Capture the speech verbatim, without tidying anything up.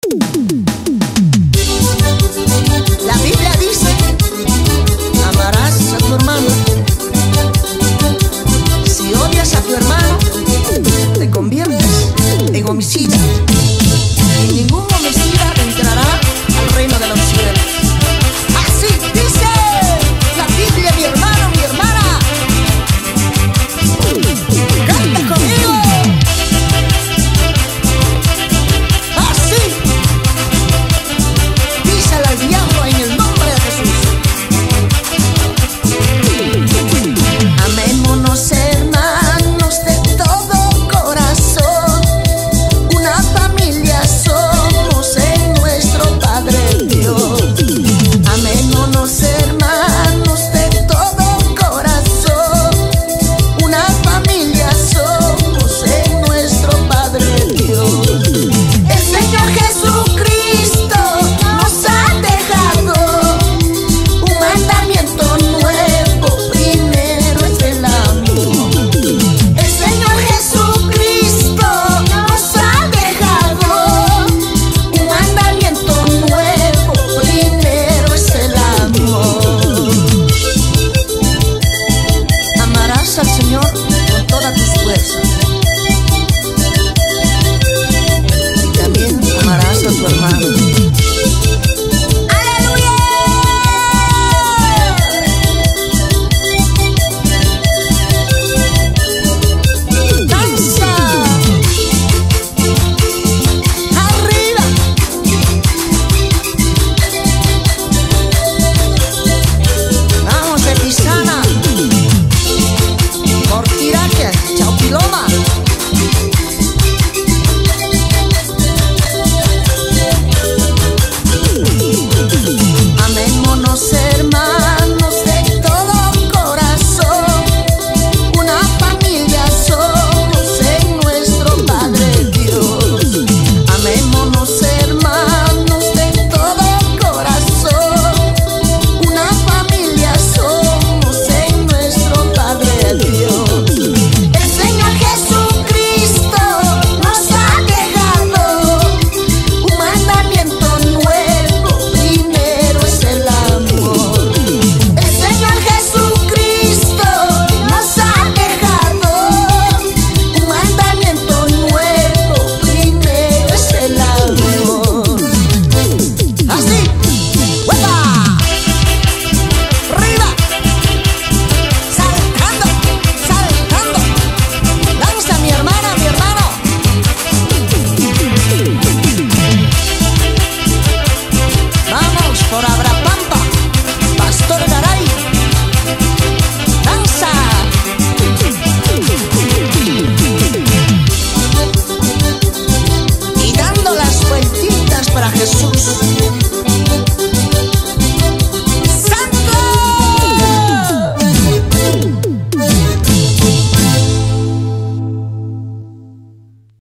La Biblia dice: amarás a tu hermano. Si odias a tu hermano, te conviertes en homicida, y ningún homicida entrará al reino de los cielos. Así dice la Biblia, mi hermano, mi hermana. Canta conmigo. Así. Písala al diablo en el nombre de Jesús. Amémonos, hermanos, de todo corazón. Una familia somos en nuestro Padre Dios. Amémonos, hermanos, de todo corazón. Una familia somos en nuestro Padre Dios. El Señor Jesucristo nos ha dejado un mandamiento nuevo, primero es el amor. El Señor Jesucristo nos ha dejado un mandamiento nuevo, primero es el amor. Amarás al Señor con todas tus fuerzas, y también amarás a tu hermano. ¡Aleluya! ¡Danza! ¡Arriba! Vamos de Pisana, Mortiraque, Chaupiloma. Amémonos, hermanos, de todo corazón. Una familia somos en nuestro Padre Dios. Amémonos, hermanos, de todo corazón. Una familia somos en nuestro Padre Dios. El Señor Jesucristo nos ha dejado un mandamiento nuevo, primero es el amor. El Señor Jesucristo nos ha dejado un mandamiento nuevo, primero es el amor. Así, ¡huepa! ¡Arriba! ¡Saltando! ¡Saltando! ¡Danza, mi hermana, mi hermano! Vamos por Abrapampa, Pastor Garay. ¡Danza! Y dando las vueltitas para Jesús.